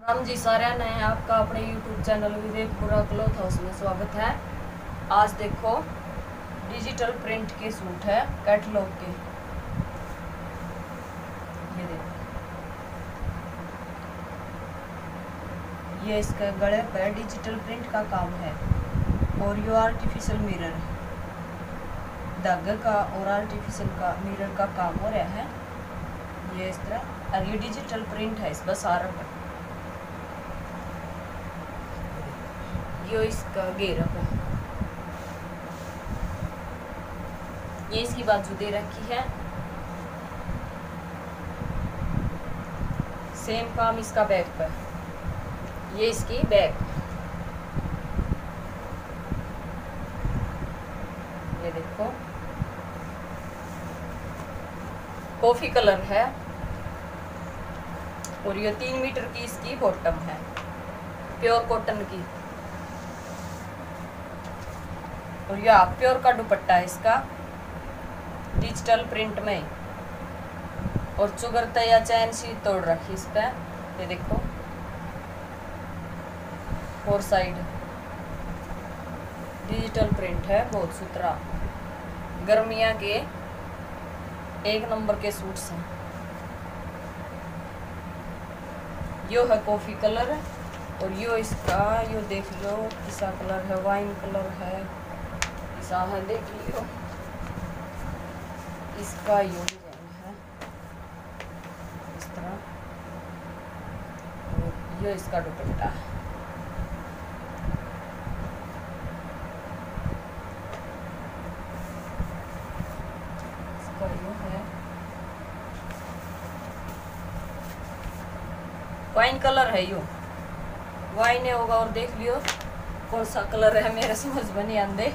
राम जी सारे ने आपका अपने YouTube channel Vivekpura cloth house में स्वागत है। आज देखो डिजिटल प्रिंट के सूट है कैटलॉग के। ये देखो, ये इसके गले पर डिजिटल प्रिंट का काम है और ये आर्टिफिशियल मिरर धागे का और आर्टिफिशियल का मिरर का काम हो रहा है। ये इस तरह और ये डिजिटल प्रिंट है इस बस सारा पर। ये इसका घेरा है, ये इसकी बाजू दे रखी है। सेम काम इसका बैक पर, ये इसकी बैक। ये देखो कॉफी कलर है और ये 3 मीटर की इसकी बॉटम है प्योर कॉटन की। और यह प्योर का दुपट्टा है इसका डिजिटल प्रिंट में और चुगरता या चैन सी तोड़ रखी इस पे। ये देखो और साइड डिजिटल प्रिंट है, बहुत सुथरा। गर्मियां के 1 नंबर के सूट्स हैं। यो है कॉफी कलर और यो इसका यो देख लो किसा कलर है, वाइन कलर है ऐसा है, देख लियो। इसका यो डिजाइन है इस तरह और यो इसका दुपट्टा है। इसका यो है वाइन कलर है, यो वाइन होगा और देख लियो कौन सा कलर है, मेरे समझ में नहीं आंदे।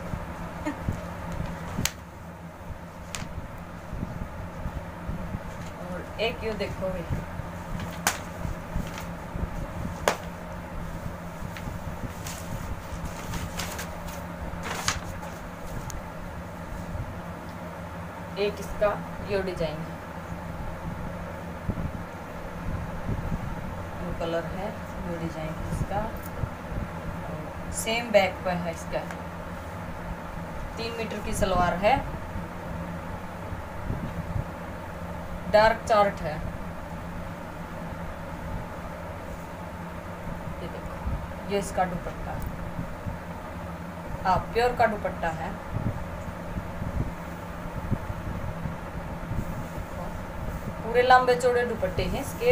और एक यो देखो भी एक इसका यो डिजाइन है, यो कलर है, यो डिजाइन है इसका। सेम बैक पर है इसका, 3 मीटर की सलवार है, डार्क चार्ट है। ये देखो ये इसका दुपट्टा प्योर का दुपट्टा है। पूरे लंबे चौड़े दुपट्टे हैं इसके।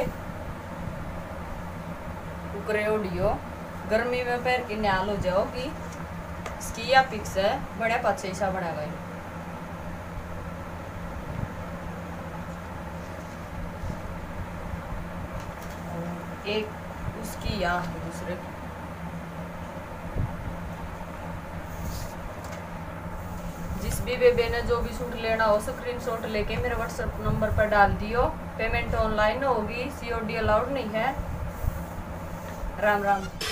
कुकरे ओडियो गर्मी में पैर की न्याल हो जाओगी। इसकी या पिक्स है बड़े पाछे ऐसा बना गए। एक उसकी या है दूसरे की। जिस भी बेबे ने जो भी सूट लेना हो स्क्रीनशॉट लेके मेरे व्हाट्सएप नंबर पर डाल दियो। पेमेंट ऑनलाइन होगी, COD अलाउड नहीं है। राम राम।